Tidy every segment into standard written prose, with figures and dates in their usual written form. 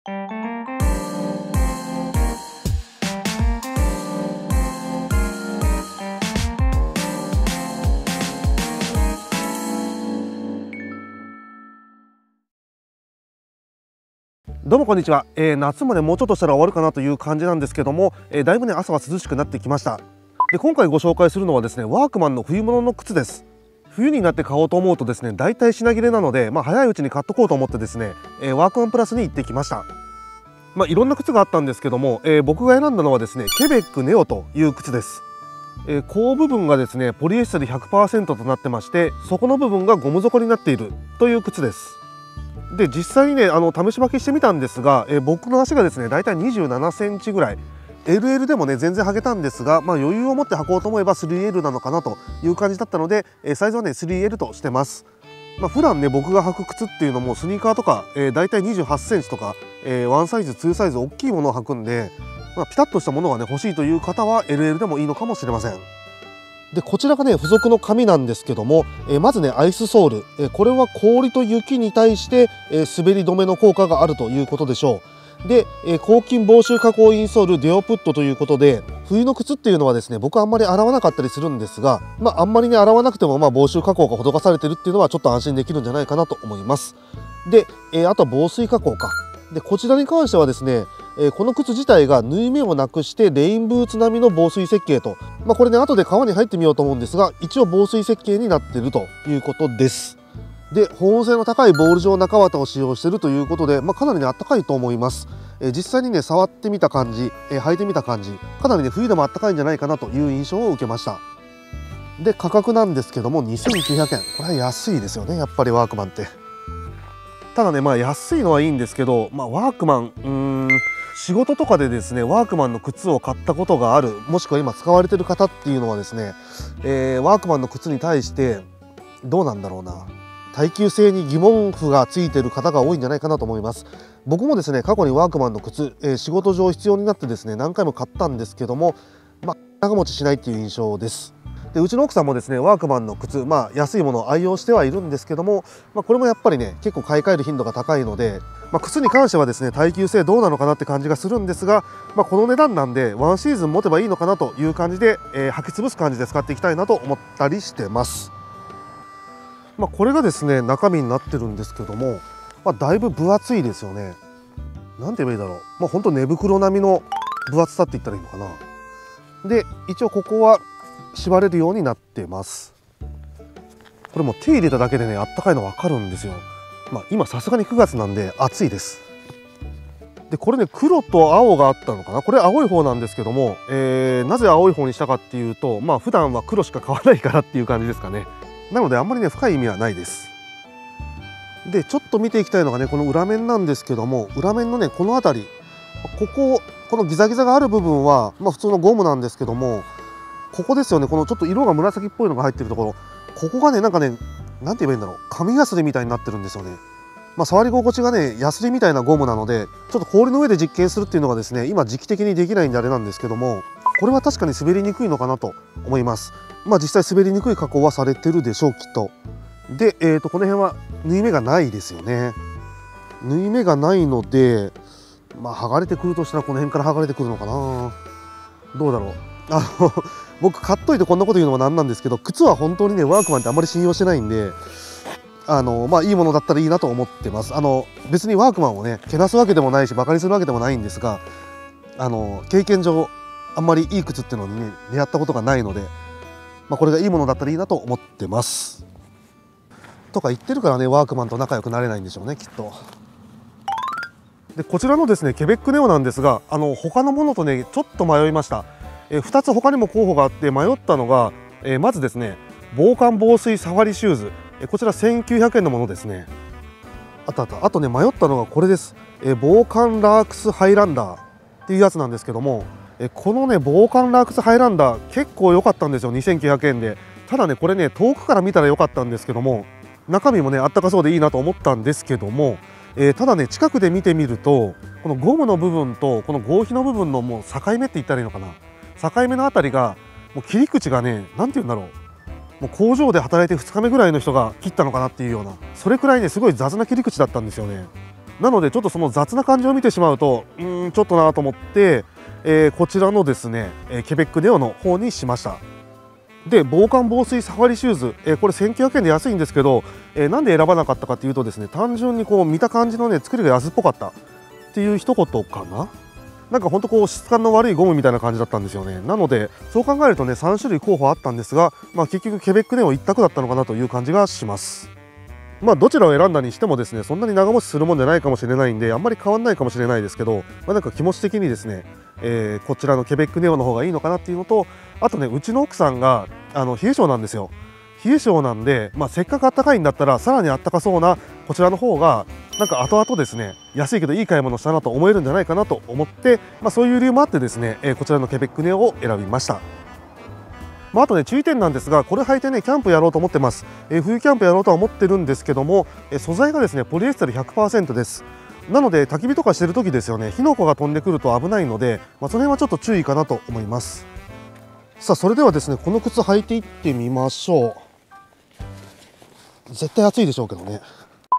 どうもこんにちは。夏もねもうちょっとしたら終わるかなという感じなんですけども、だいぶね朝は涼しくなってきました。で今回ご紹介するのはですね、ワークマンの冬物の靴です。冬になって買おうと思うとですね、だいたい品切れなので、早いうちに買っとこうと思ってですね、ワークマンプラスに行ってきました。いろんな靴があったんですけども、僕が選んだのはですね、ケベックネオという靴です。甲部分がですねポリエステル 100% となってまして、底の部分がゴム底になっているという靴です。で実際にね試し履きしてみたんですが、僕の足がですねだいたい27センチぐらい、 LL でもね全然履けたんですが、余裕を持って履こうと思えば 3L なのかなという感じだったので、サイズはね 3L としてます。普段ね僕が履く靴っていうのもスニーカーとか、だいたい28センチとか、1サイズ2サイズ大きいものを履くんで、ピタッとしたものがね欲しいという方は LL でもいいのかもしれません。でこちらがね付属の紙なんですけども、まずねアイスソール、これは氷と雪に対して、滑り止めの効果があるということでしょう。で、抗菌防臭加工インソールデオプットということで、冬の靴っていうのはですね僕あんまり洗わなかったりするんですが、あんまりね洗わなくても防臭加工が施されてるっていうのはちょっと安心できるんじゃないかなと思います。で、あとは防水加工か。でこちらに関してはですね、この靴自体が縫い目をなくしてレインブーツ並みの防水設計と、これね後で革に入ってみようと思うんですが、一応防水設計になっているということです。で保温性の高いボール状中綿を使用しているということで、かなりねあったかいと思います。実際にね触ってみた感じ、履いてみた感じ、かなりね冬でもあったかいんじゃないかなという印象を受けました。で価格なんですけども2900円、これは安いですよね、やっぱりワークマンって。ただね安いのはいいんですけど、ワークマン仕事とかでですねワークマンの靴を買ったことがある、もしくは今使われてる方っていうのはですね、ワークマンの靴に対してどうなんだろうな、耐久性に疑問符がついてる方が多いんじゃないかなと思います。僕もですね過去にワークマンの靴、仕事上必要になってですね何回も買ったんですけども、長持ちしないっていう印象です。でうちの奥さんもですねワークマンの靴、安いものを愛用してはいるんですけども、これもやっぱりね結構買い替える頻度が高いので、靴に関してはですね耐久性どうなのかなって感じがするんですが、この値段なんでワンシーズン持てばいいのかなという感じで、履き潰す感じで使っていきたいなと思ったりしてます。これがですね中身になってるんですけども、だいぶ分厚いですよね。なんて言えばいいだろう、ほんと寝袋並みの分厚さって言ったらいいのかな。で一応ここは縛れるようになってます。これも手入れただけでねあったかいの分かるんですよ。今さすがに9月なんで暑いです。でこれね黒と青があったのかな、これ青い方なんですけども、なぜ青い方にしたかっていうと普段は黒しか買わないからっていう感じですかね。なのであんまりね深い意味はないです。でちょっと見ていきたいのがねこの裏面なんですけども、裏面のねこの辺り、このギザギザがある部分は普通のゴムなんですけども、ここですよね、このちょっと色が紫っぽいのが入ってるところ、ここがねなんて言えばいいんだろう、紙ヤスリみたいになってるんですよね。触り心地がねヤスリみたいなゴムなので、ちょっと氷の上で実験するっていうのがですね今時期的にできないんであれなんですけども、これは確かに滑りにくいのかなと思います。実際滑りにくい加工はされてるでしょうきっと。でこの辺は縫い目がないですよね。縫い目がないので剥がれてくるとしたらこの辺から剥がれてくるのかな、どうだろう。僕買っといてこんなこと言うのもなんなんですけど、靴は本当にねワークマンってあんまり信用してないんで、いいものだったらいいなと思ってます。別にワークマンをねけなすわけでもないしバカにするわけでもないんですが、経験上あんまりいい靴っていうのにね出会ったことがないので、これがいいものだったらいいなと思ってます。とか言ってるからねワークマンと仲良くなれないんでしょうねきっと。でこちらのですねケベックネオなんですが、他のものとねちょっと迷いました。2つ他にも候補があって迷ったのが、まずですね防寒防水サファリシューズ、こちら1900円のものですね。あとね迷ったのがこれです。防寒ラークスハイランダーっていうやつなんですけども、このね防寒ラークスハイランダー結構良かったんですよ、2900円で。ただねこれね遠くから見たら良かったんですけども、中身もねあったかそうでいいなと思ったんですけども、ただね近くで見てみるとこのゴムの部分とこの合皮の部分のもう境目って言ったらいいのかな、境目のあたりがもう切り口がね何て言うんだろう、もう工場で働いて2日目ぐらいの人が切ったのかなっていうような、それくらいねすごい雑な切り口だったんですよね。 なのでちょっとその雑な感じを見てしまうとちょっとなと思って、こちらのですね、ケベックネオの方にしました。で防寒防水サファリシューズ、これ1900円で安いんですけど、なんで選ばなかったかというとですね、単純にこう見た感じのね作りが安っぽかったっていう一言かな。なんかほんとこう質感の悪いゴムみたいな感じだったんですよね。なのでそう考えるとね3種類候補あったんですが、結局ケベックネオ一択だったのかなという感じがします。どちらを選んだにしてもですね、そんなに長持ちするもんじゃないかもしれないんであんまり変わんないかもしれないですけど、なんか気持ち的にですね、こちらのケベックネオの方がいいのかなっていうのと、あとねうちの奥さんが冷え性なんですよ。冷え性なんで、せっかくあったかいんだったらさらにあったかそうなこちらの方がなんか後々ですね安いけどいい買い物したなと思えるんじゃないかなと思って、そういう理由もあってですね、こちらのケベックネオを選びました。あとね注意点なんですが、これ履いてねキャンプやろうと思ってます。冬キャンプやろうとは思ってるんですけども、素材がですねポリエステル 100% です。なので焚き火とかしてる時ですよね、火の粉が飛んでくると危ないので、その辺はちょっと注意かなと思います。さあそれではですねこの靴履いていってみましょう。絶対暑いでしょうけどね。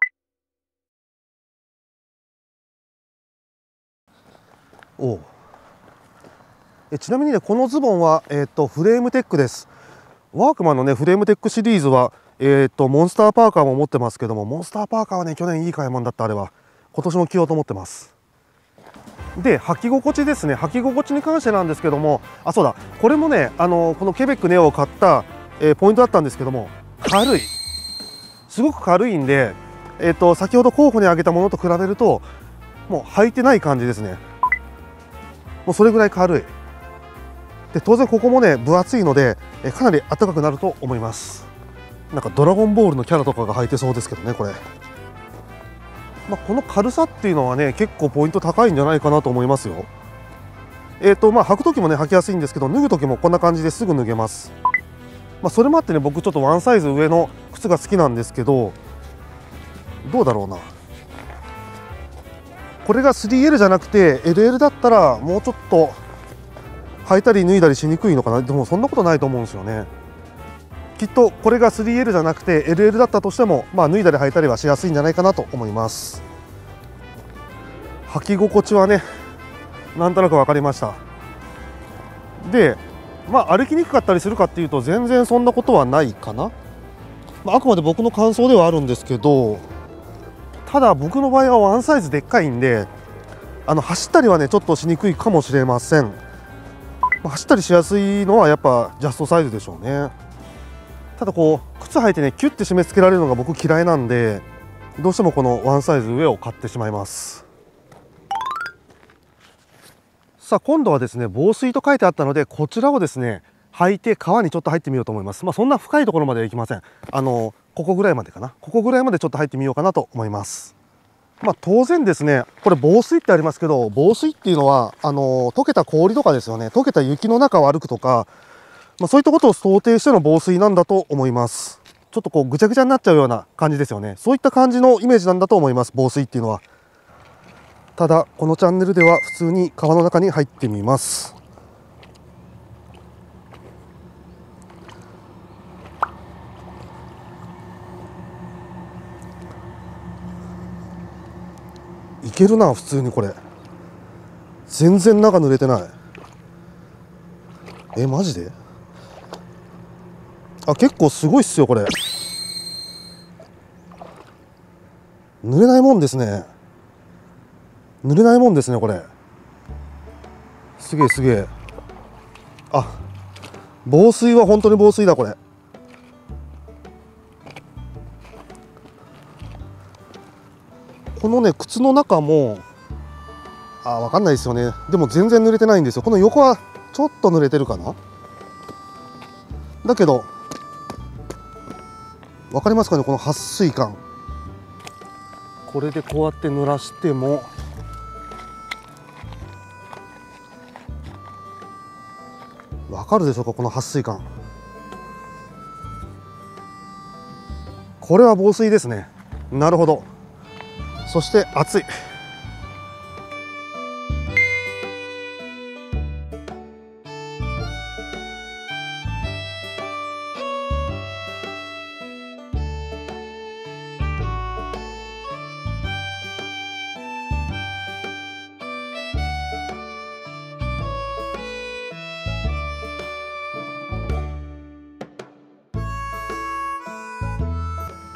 おう。ちなみにねこのズボンは、フレームテックです。ワークマンのねフレームテックシリーズは、モンスターパーカーも持ってますけども、モンスターパーカーはね去年いい買い物だった。あれは今年も着ようと思ってます。で履き心地ですね、履き心地に関してなんですけども、そうだ、これもねこのケベックネオを買った、ポイントだったんですけども、軽い、すごく軽いんで、先ほど候補に挙げたものと比べるともう履いてない感じですね。もうそれぐらい軽いで、当然ここもね分厚いので、かなり暖かくなると思います。なんかドラゴンボールのキャラとかが履いてそうですけどねこれ。この軽さっていうのはね結構ポイント高いんじゃないかなと思いますよ。履く時もね履きやすいんですけど、脱ぐ時もこんな感じですぐ脱げます。それもあってね僕ちょっとワンサイズ上の靴が好きなんですけど、どうだろうな、これが 3L じゃなくて LL だったらもうちょっと履いたり脱いだりしにくいのかな。でもそんなことないと思うんですよね。きっとこれが 3L じゃなくて LL だったとしても、脱いだり履いたりはしやすいんじゃないかなと思います。履き心地はねなんとなく分かりました。で歩きにくかったりするかっていうと全然そんなことはないかな。あくまで僕の感想ではあるんですけど、ただ僕の場合はワンサイズでっかいんで走ったりはねちょっとしにくいかもしれません。走ったりしやすいのはやっぱジャストサイズでしょうね。ただこう靴履いてねキュッて締め付けられるのが僕嫌いなんで、どうしてもこのワンサイズ上を買ってしまいます。さあ今度はですね防水と書いてあったので、こちらをですね履いて川にちょっと入ってみようと思います。そんな深いところまでは行きません。ここぐらいまでかな、ここぐらいまでちょっと入ってみようかなと思います。当然ですねこれ防水ってありますけど、防水っていうのは溶けた氷とかですよね、溶けた雪の中を歩くとか、そういったことを想定しての防水なんだと思います。ちょっとこうぐちゃぐちゃになっちゃうような感じですよね。そういった感じのイメージなんだと思います、防水っていうのは。ただこのチャンネルでは普通に川の中に入ってみます。いけるな普通に。これ全然中濡れてない。マジで結構すごいっすよこれ。濡れないもんですね。濡れないもんですねこれ。すげえすげえ。防水は本当に防水だこれ。このね靴の中もわかんないですよね。でも全然濡れてないんですよ。この横はちょっと濡れてるかな。だけどわかりますかね、この撥水感。これでこうやって濡らしてもわかるでしょうか、この撥水感。これは防水ですね。なるほど。そして熱い。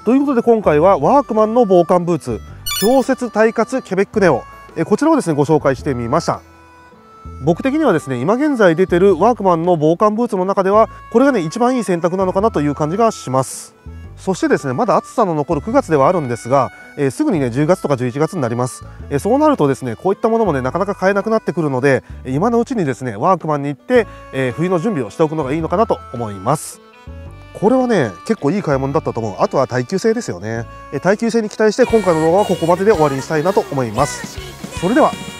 ということで今回はワークマンの防寒ブーツ氷雪耐滑ケベックネオ、こちらをですねご紹介してみました。僕的にはですね今現在出てるワークマンの防寒ブーツの中ではこれがね一番いい選択なのかなという感じがします。そしてですねまだ暑さの残る9月ではあるんですが、すぐにね10月とか11月になります。そうなるとですねこういったものもねなかなか買えなくなってくるので今のうちにですねワークマンに行って、冬の準備をしておくのがいいのかなと思います。これはね結構いい買い物だったと思う。あとは耐久性ですよね。耐久性に期待して今回の動画はここまでで終わりにしたいなと思います。それでは